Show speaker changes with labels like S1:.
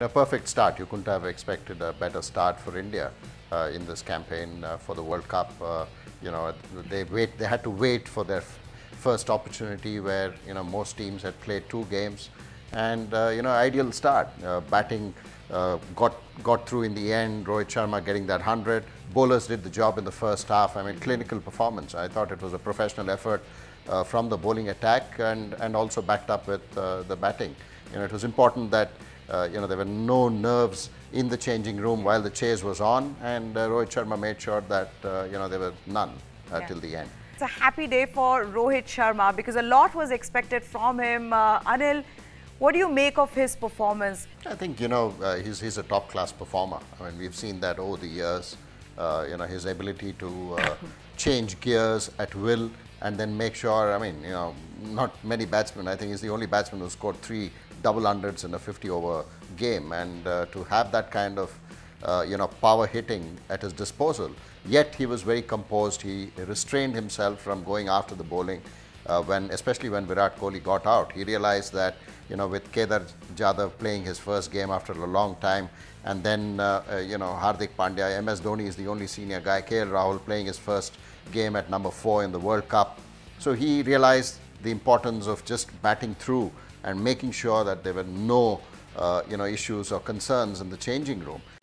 S1: A perfect start. You couldn't have expected a better start for India in this campaign for the World Cup. They had to wait for their first opportunity where most teams had played 2 games, and ideal start. Batting got through in the end. Rohit Sharma getting that 100. Bowlers did the job in the first half. I mean, clinical performance. I thought it was a professional effort from the bowling attack and also backed up with the batting. It was important that there were no nerves in the changing room while the chase was on, and Rohit Sharma made sure that there were none till the end.
S2: It's a happy day for Rohit Sharma because a lot was expected from him. Anil, what do you make of his performance?
S1: I think he's a top-class performer. I mean, we've seen that over the years. His ability to change gears at will and then make sure. I mean, not many batsmen. I think he's the only batsman who scored 3 double hundreds in a 50-over game, and to have that kind of power hitting at his disposal. Yet he was very composed. He restrained himself from going after the bowling. Especially when Virat Kohli got out, he realized that with Kedar Jadhav playing his first game after a long time, and then Hardik Pandya, MS Dhoni is the only senior guy, KL Rahul playing his first game at number 4 in the World Cup. So he realized the importance of just batting through and making sure that there were no issues or concerns in the changing room.